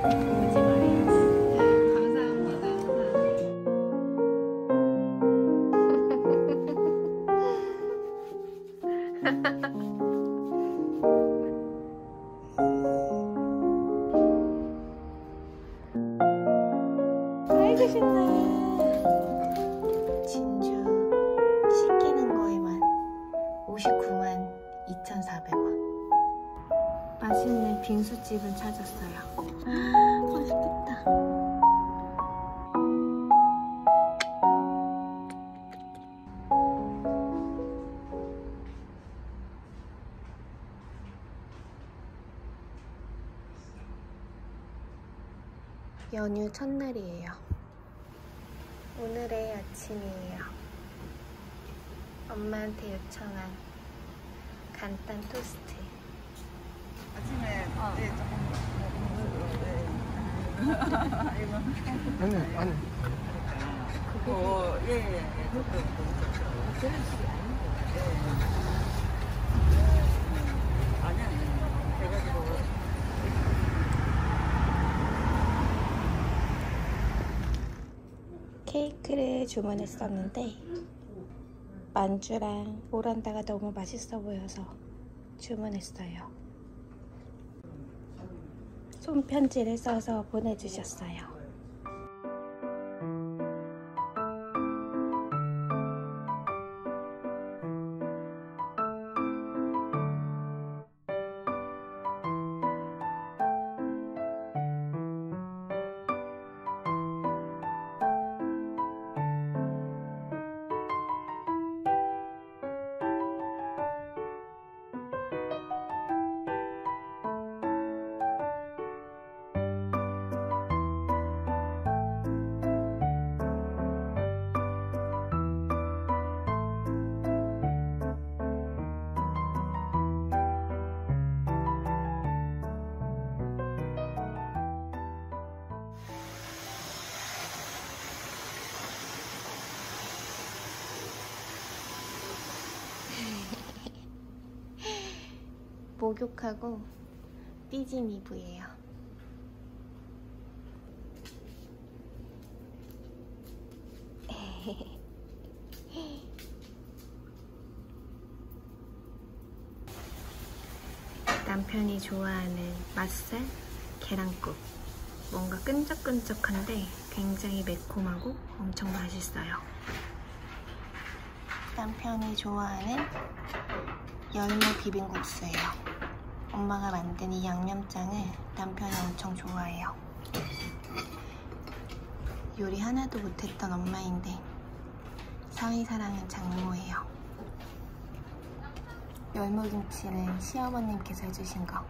울지 마요. 감사합니다. 아이고 신나. 진주 시키는 거에만 59만 2,400원. 맛있는 빙수집을 찾았어요. 맛있겠다. 연휴 첫날이에요. 오늘의 아침이에요. 엄마한테 요청한 간단 토스트. 아침에 네, 조금 아니 아니 그거 예예 아니 그래가지고 케이크를 주문했었는데 만주랑 오란다가 너무 맛있어 보여서 주문했어요. 손편지를 써서 보내주셨어요. 목욕하고 삐짐 이브예요. 남편이 좋아하는 맛살 계란국. 뭔가 끈적끈적한데 굉장히 매콤하고 엄청 맛있어요. 남편이 좋아하는 열무 비빔국수예요. 엄마가 만든 이 양념장을 남편이 엄청 좋아해요. 요리 하나도 못했던 엄마인데 사위사랑은 장모예요. 열무김치는 시어머님께서 해주신 거.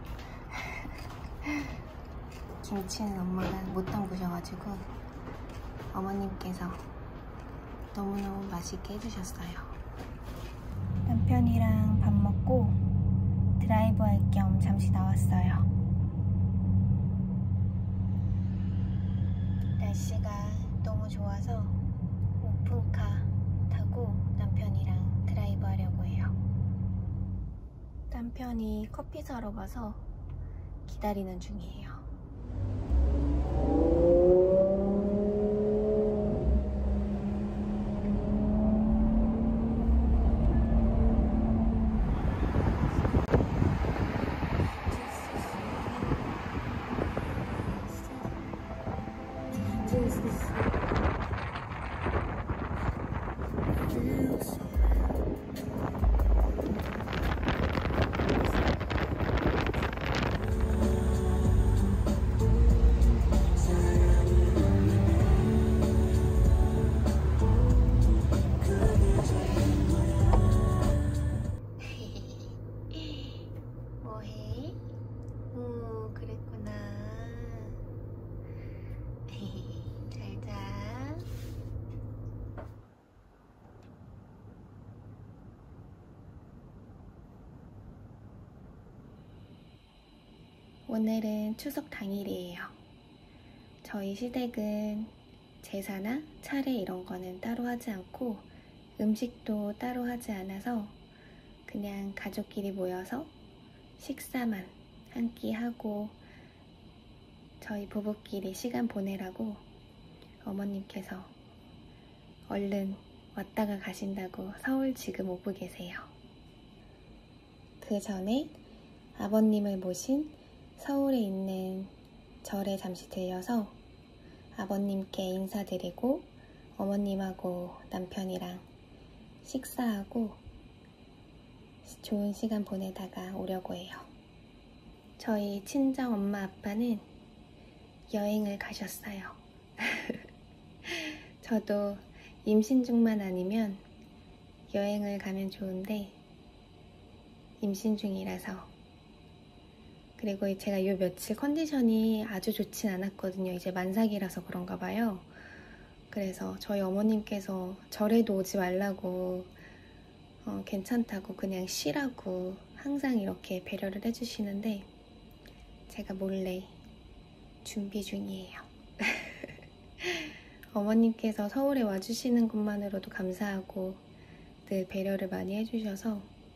김치는 엄마가 못 담그셔가지고 어머님께서 너무너무 맛있게 해주셨어요. 남편이랑 밥 먹고 드라이브 할 겸 잠시 나왔어요. 날씨가 너무 좋아서 오픈카 타고 남편이랑 드라이브 하려고 해요. 남편이 커피 사러 가서 기다리는 중이에요. 뭐해? 그랬구나. 잘 자. 오늘은 추석 당일이에요. 저희 시댁은 제사나 차례 이런 거는 따로 하지 않고 음식도 따로 하지 않아서 그냥 가족끼리 모여서 식사만 한 끼 하고 저희 부부끼리 시간 보내라고 어머님께서 얼른 왔다가 가신다고 서울 지금 오고 계세요. 그 전에 아버님을 모신 서울에 있는 절에 잠시 들려서 아버님께 인사드리고 어머님하고 남편이랑 식사하고 좋은 시간 보내다가 오려고 해요. 저희 친정 엄마 아빠는 여행을 가셨어요. 저도 임신 중만 아니면 여행을 가면 좋은데 임신 중이라서, 그리고 제가 요 며칠 컨디션이 아주 좋진 않았거든요. 이제 만삭이라서 그런가 봐요. 그래서 저희 어머님께서 절에도 오지 말라고 괜찮다고 그냥 쉬라고 항상 이렇게 배려를 해주시는데 제가 몰래 준비 중이에요. 어머님께서 서울에 와주시는 것만으로도 감사하고 늘 배려를 많이 해주셔서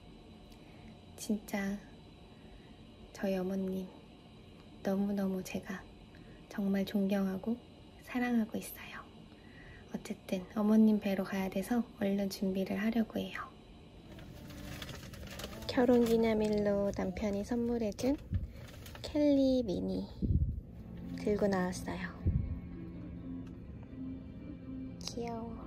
진짜 저희 어머님 너무너무 제가 정말 존경하고 사랑하고 있어요. 어쨌든 어머님 뵈러 가야 돼서 얼른 준비를 하려고 해요. 결혼기념일로 남편이 선물해준 켈리 미니 들고 나왔어요. 귀여워.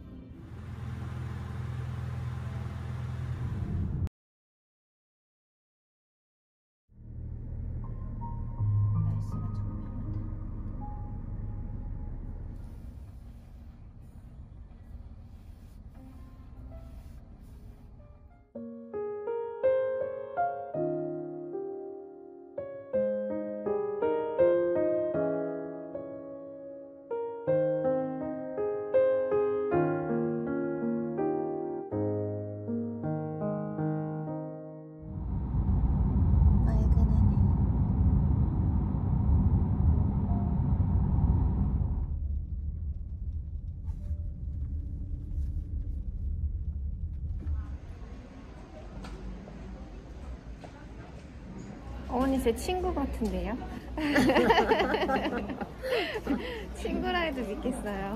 어머니 제 친구 같은데요? 친구라 해도 믿겠어요.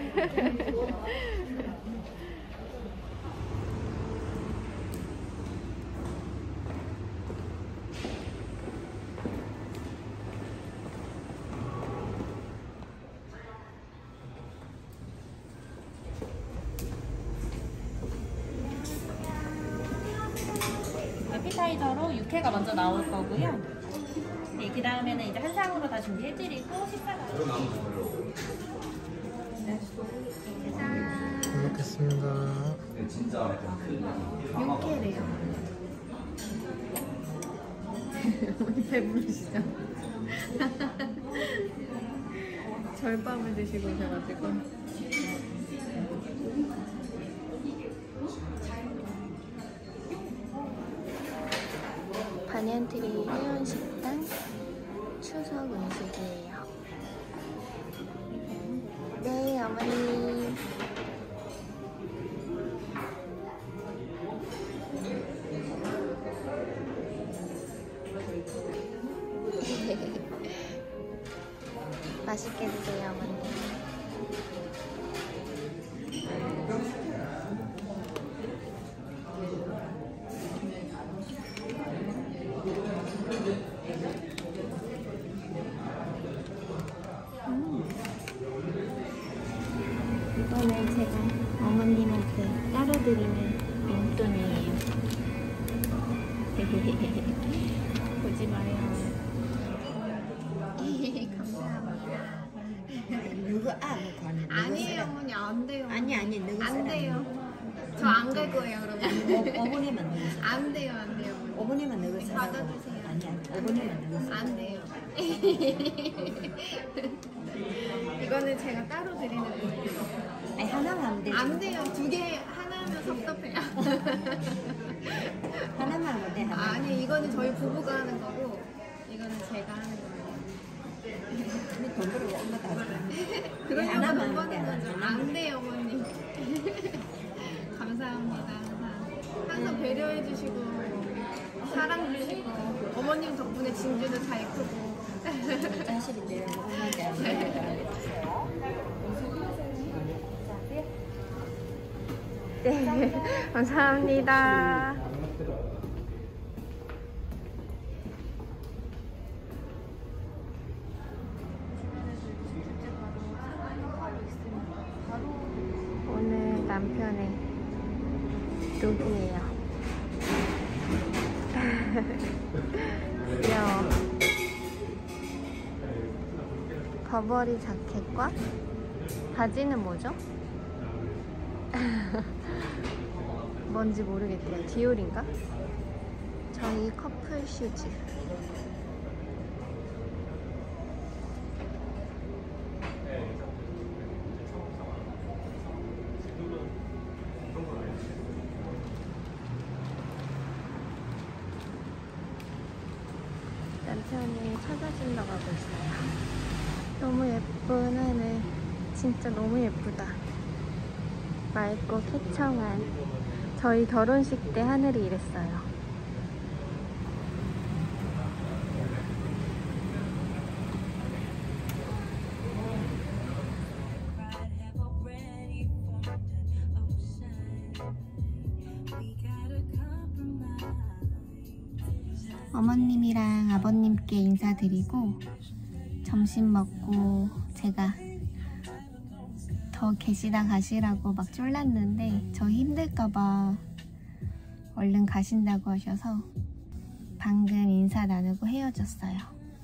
에피타이저로 육회가 먼저 나올 거고요. 네, 그 다음에는 이제 한 상으로 다 준비해드리고 식사가. 잘 먹겠습니다. 육회래요. 어머니 배부르시죠? 절밥을 드시고 오셔가지고. 반얀트리 회원식당 추석 음식이에요. 네, 어머니. 맛있게 드세요, 어머니. 이거는 제가 어머님한테 따로 드리는 용돈이에요. 보지 마요. 감사합니다. 누구 아무 아니에요, 어머니. 안 돼요. 아니 누구 안 돼요. 저 안 갈 거예요, 그러면. 어머니만 누구 안 돼요, 안 돼요, 어머니. 어머니만 누구 사람 받아주세요. 아니 어머니만 누구 안 돼요. 이거는 제가 따로 드리는 거예요. 아니 하나만 하면 되지 안 돼요. 두 개 하나면 섭섭해요. 하나만 하면 돼 하나. 아니, 이거는 저희 부부가 하는 거고 이거는 제가 하는 거예요. 우리 돈 벌고 엄마도 하지 그러려고 하나만 돈 하면 돼, 버는 거죠. 안 돼요, 어머니. 감사합니다. 항상 배려해 주시고 사랑 주시고 어머님 덕분에 진주도 잘 크고 사실인데 엄마한테 안 되니까. 네, 감사합니다. 오늘 남편의 룩이에요. 귀여워. 버버리 자켓과 바지는 뭐죠? 뭔지 모르겠대요. 디올인가? 저희 커플 슈즈. 남편이 찾아주러 가고 있어요. 너무 예쁜 하늘. 진짜 너무 예쁘다. 맑고 쾌청한. 저희 결혼식 때 하늘이 이랬어요. 어머님이랑 아버님께 인사드리고 점심 먹고 제가 더 계시다 가시라고 막 쫄랐는데 저 힘들까봐 얼른 가신다고 하셔서 방금 인사 나누고 헤어졌어요.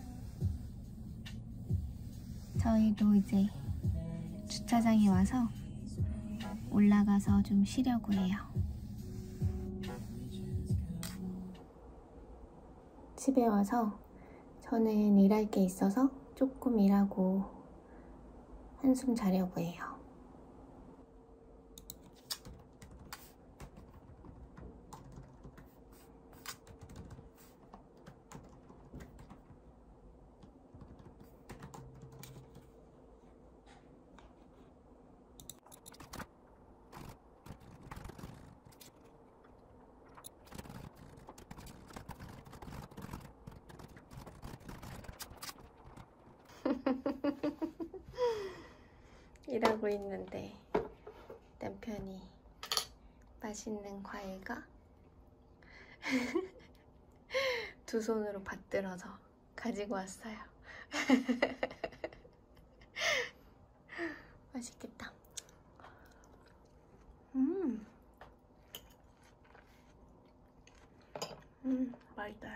저희도 이제 주차장에 와서 올라가서 좀 쉬려고 해요. 집에 와서 저는 일할 게 있어서 조금 일하고 한숨 자려고 해요. 일하고 있는데 남편이 맛있는 과일과 두 손으로 받들어서 가지고 왔어요. 맛있겠다. 맛있어요.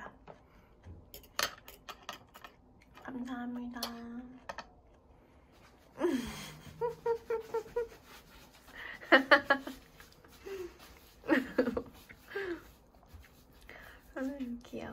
감사합니다. 귀여워.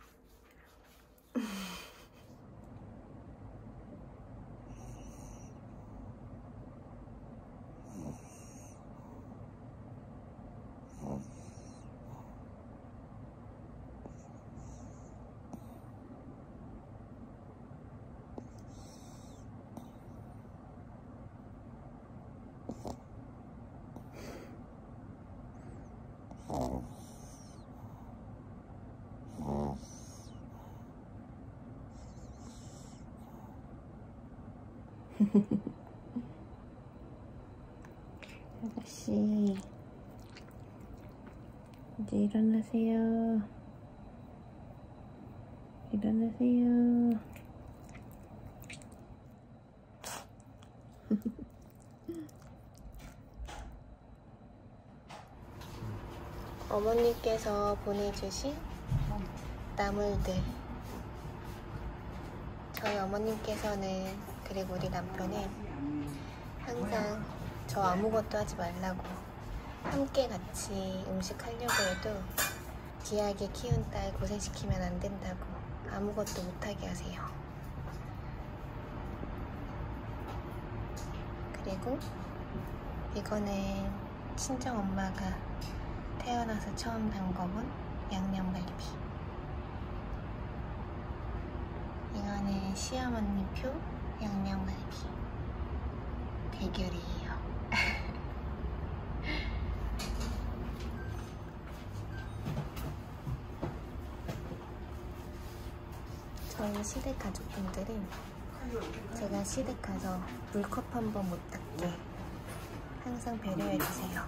아가씨 이제 일어나세요. 일어나세요. 어머니께서 보내주신 나물들. 저희 어머님께서는, 그리고 우리 남편은 항상 저 아무것도 하지 말라고, 함께 같이 음식 하려고 해도 귀하게 키운 딸 고생시키면 안 된다고 아무것도 못하게 하세요. 그리고 이거는 친정 엄마가 태어나서 처음 담궈본 양념갈비. 이거는 시어머니표 양념갈비. 대결이에요. 저희 우리 시댁 가족분들은 제가 시댁 가서 물컵 한 번 못 닦게 항상 배려해주세요.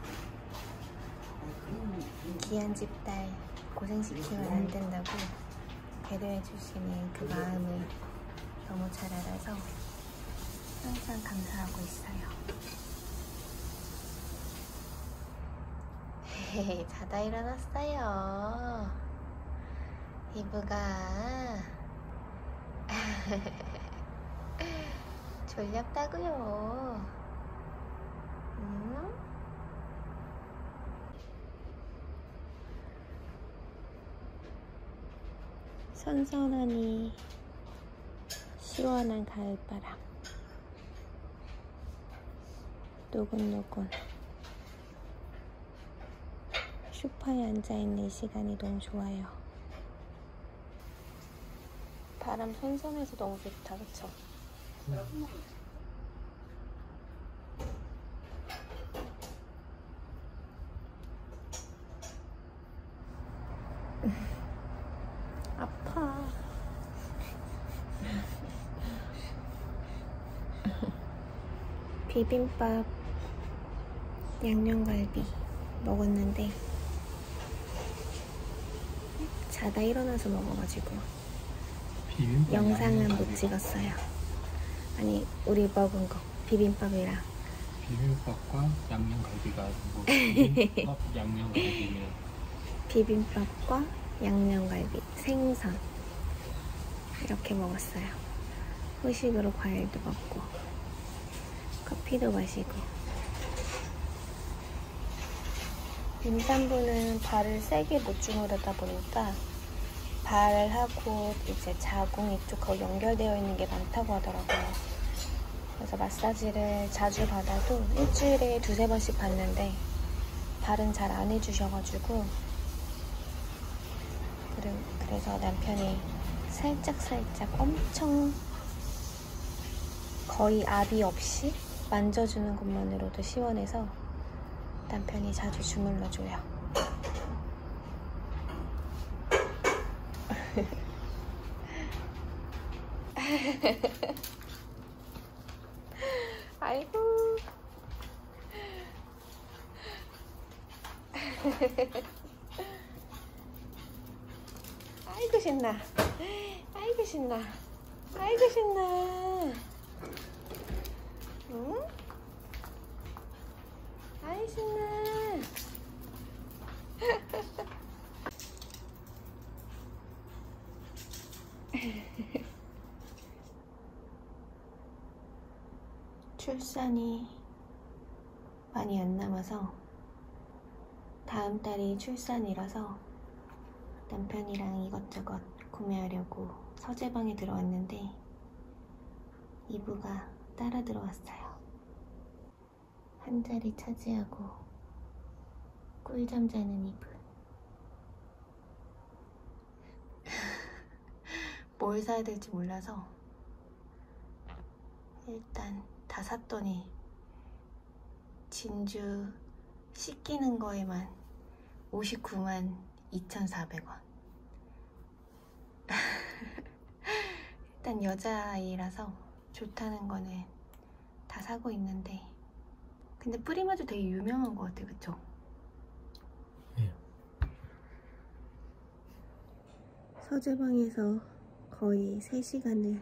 귀한 집딸 고생시키면 안 된다고 배려해주시는 그 마음을 너무 잘 알아서 항상 감사하고 있어요. 자다 일어났어요. 이브가 졸렸다고요. 응? 선선하니 시원한 가을바람, 노곤노곤 소파에 앉아있는 시간이 너무 좋아요. 바람 선선해서 너무 좋다, 그쵸? 아파. 비빔밥 양념갈비 먹었는데 자다 일어나서 먹어가지고 영상은 못 찍었어요. 아니, 우리 먹은 거 비빔밥이랑 비빔밥과 양념갈비가 뭐 비빔밥 양념갈비면 비빔밥과 양념갈비, 생선 이렇게 먹었어요. 후식으로 과일도 먹고 커피도 마시고. 임산부는 발을 세게 못 주무르다 보니까 발하고 이제 자궁 이쪽하고 연결되어 있는 게 많다고 하더라고요. 그래서 마사지를 자주 받아도 일주일에 2~3번씩 받는데 발은 잘 안 해주셔가지고 그래서 남편이 살짝 엄청 거의 압이 없이 만져주는 것만으로도 시원해서 남편이 자주 주물러줘요. 아이고. 아이고 신나. 아이고 신나. 아이고 신나. 응? 아이 신나. 출산이 많이 안 남아서 다음 달이 출산이라서 남편이랑 이것저것 구매하려고 서재방에 들어왔는데 이브가 따라 들어왔어요. 한 자리 차지하고 꿀잠 자는 이브. 뭘 사야 될지 몰라서 일단 다 샀더니 진주 씻기는 거에만 59만 2,400원. 일단 여자아이라서 좋다는 거는 다 사고 있는데 근데 프리마주 되게 유명한 것 같아, 그쵸? 네. 서재방에서 거의 3시간을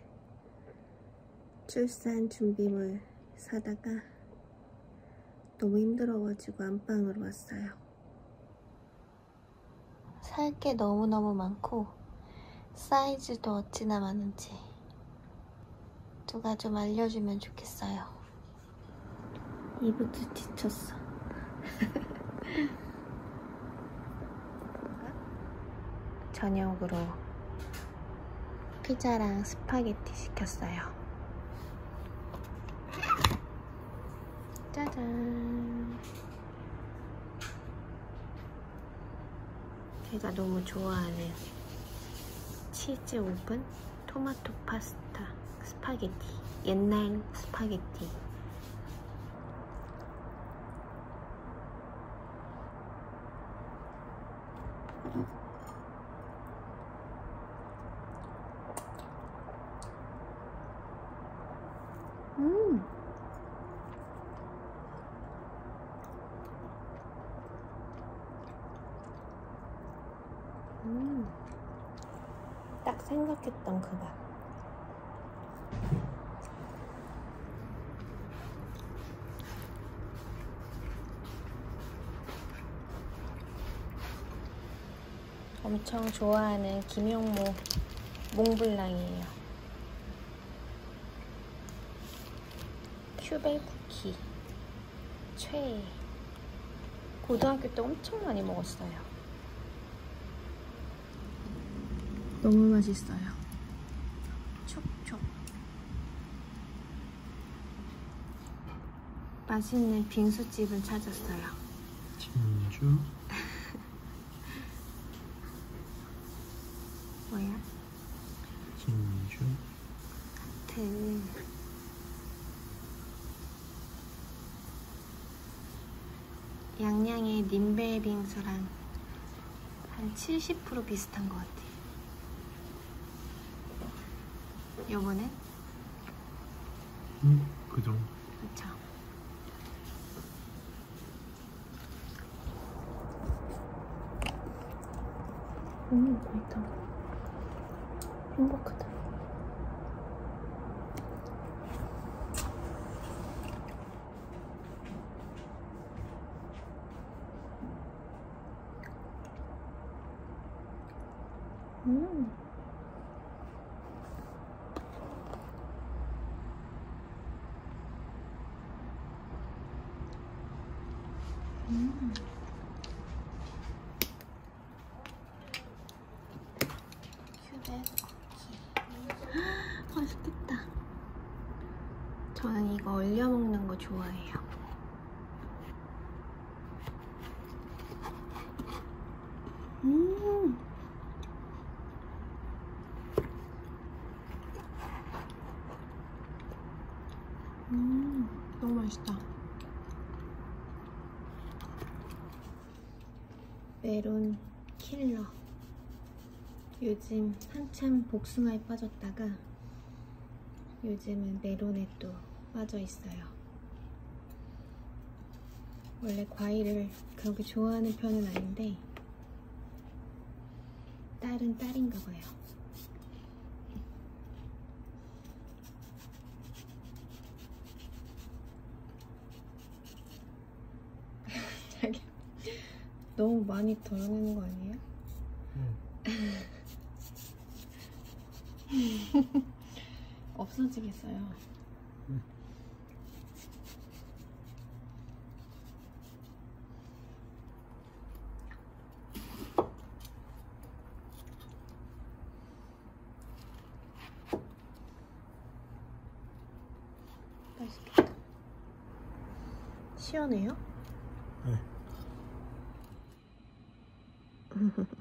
출산 준비물 사다가 너무 힘들어가지고 안방으로 왔어요. 살 게 너무너무 많고 사이즈도 어찌나 많은지 누가 좀 알려주면 좋겠어요. 이브도 지쳤어. 저녁으로 피자랑 스파게티 시켰어요. 짜잔. 제가 너무 좋아하는 치즈 오븐 토마토 파스타 스파게티, 옛날 스파게티. 음. 딱 생각했던 그 맛. 엄청 좋아하는 김용모 몽블랑이에요. 큐베 쿠키 최애. 고등학교 때 엄청 많이 먹었어요. 너무 맛있어요. 촉촉. 맛있는 빙수집을 찾았어요. 진주. 뭐야? 진주. 같은 양양의 님베 빙수랑 한 70% 비슷한 것 같아. 요거는? 그 정도. 그쵸. 맛있다. 행복하다. 큐베 쿠키. 맛있겠다. 저는 이거 얼려 먹는 거 좋아해요. 너무 맛있다. 메론 킬러. 요즘 한참 복숭아에 빠졌다가 요즘은 메론에 또 빠져 있어요. 원래 과일을 그렇게 좋아하는 편은 아닌데 딸은 딸인가 봐요. 자기 너무 많이 덜어내는 거 아니에요? 없어지겠어요. 맛있겠다. 시원해요? 네.